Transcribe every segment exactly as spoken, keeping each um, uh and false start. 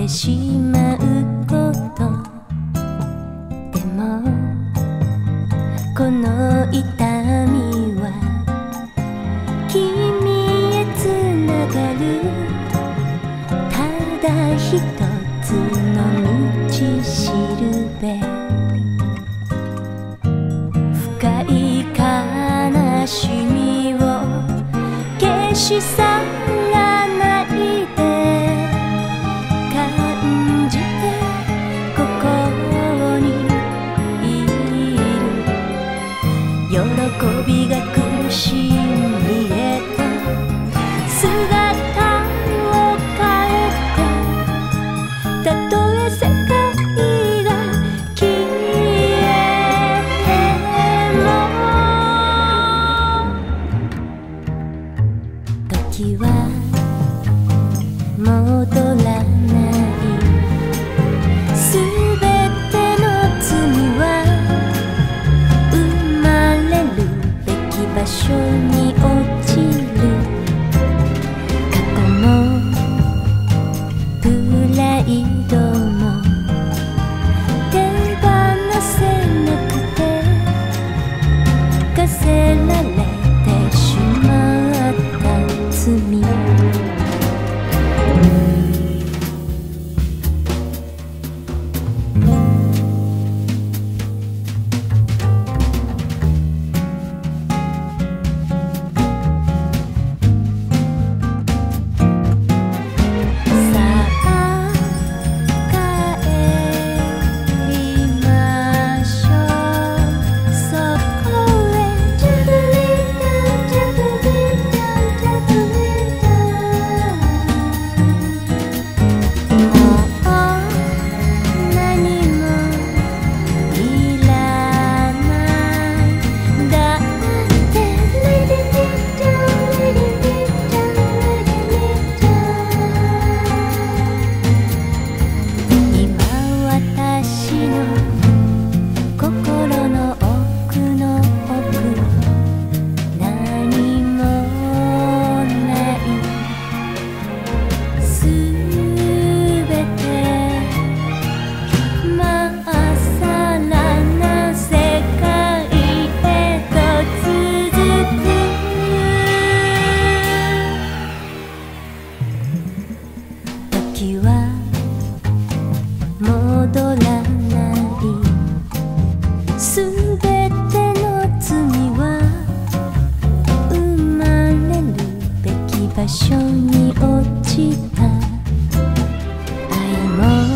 てしまうことでも、この痛みは君へつながるただ一つの道しるべ。深い悲しみを消し去らないで、感じてここにいる。喜びが苦しみへと姿を変えて、たとえ世界が消えても、時は戻らない。すべての罪は生まれるべき場所に落ちる。過去もプライドも手放せなくて、課せられてしまった罪。時は戻らない。すべての罪は生まれるべき場所に落ちた。愛も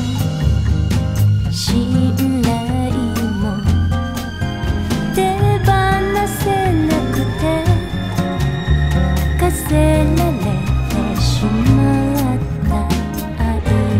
信頼も手放せなくて、課せられてしまった愛。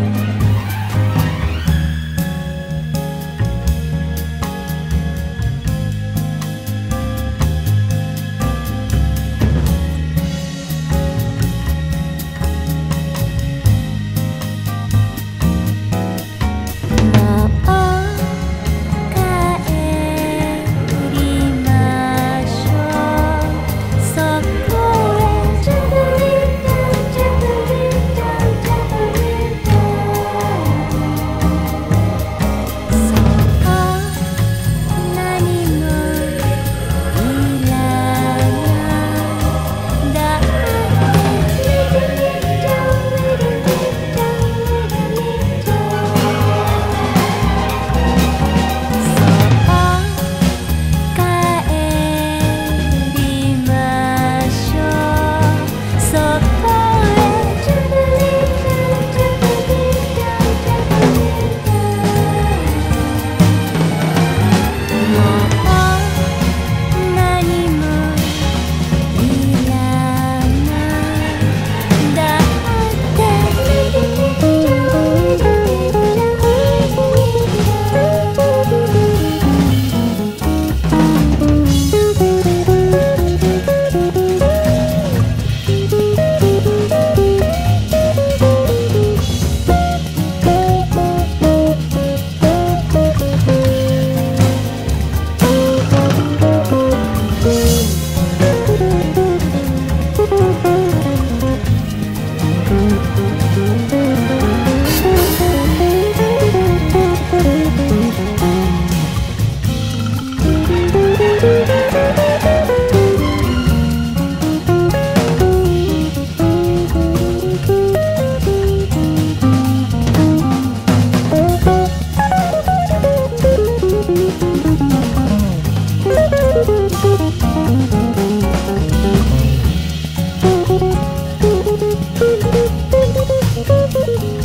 「